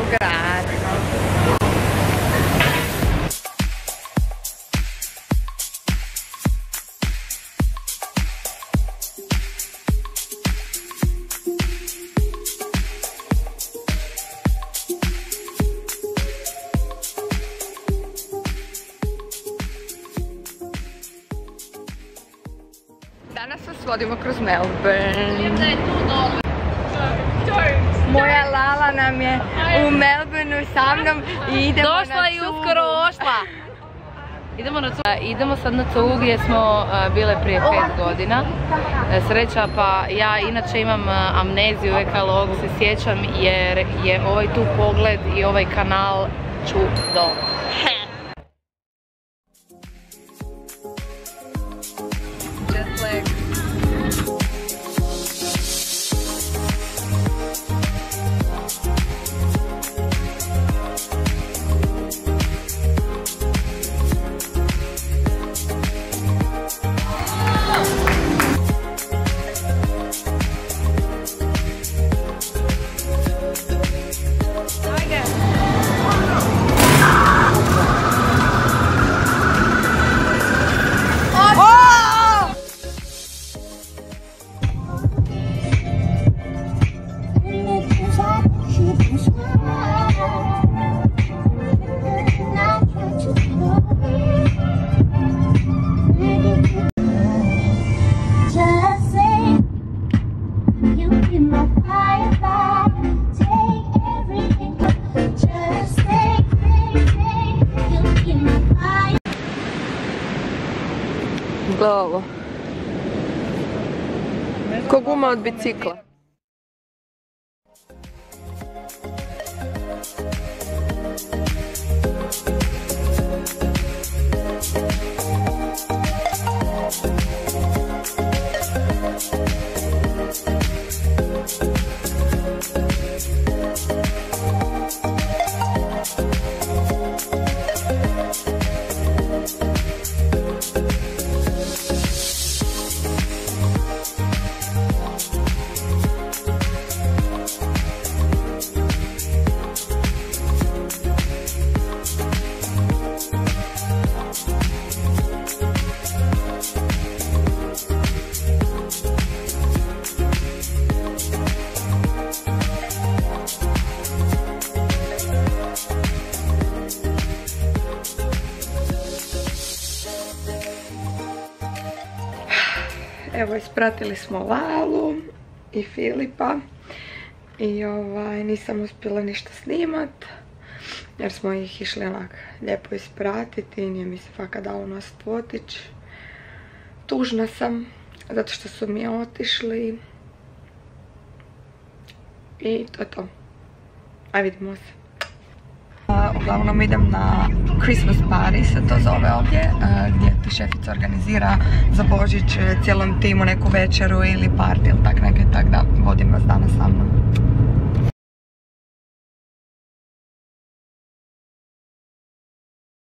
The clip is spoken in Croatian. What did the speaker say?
grad. Danas vas vodimo kroz Melbourne. Moja Lala nam je u Melbourneu sa mnom i idemo na cugu. Došla i uskoro ošla. Idemo sad na cugu gdje smo bile prije 5 godina. Sreća, pa ja inače imam amneziju ekologu, se sjećam jer je ovaj tu pogled i ovaj kanal čudo. Jet lag. Gle ovo. Ko guma od bicikla. Evo, ispratili smo Lalu i Filipa i nisam uspjela ništa snimat jer smo ih išli onak lijepo ispratiti i nije mi se fakat dalo nositi votić. Tužna sam zato što su mi otišli i to je to. Aj, vidimo se. Uglavnom idem na Christmas party, se to zove ovdje, gdje ti šefica organizira za Božić cijelom timu neku večeru ili party ili tak neke, tak da vodim vas danas sa mnom.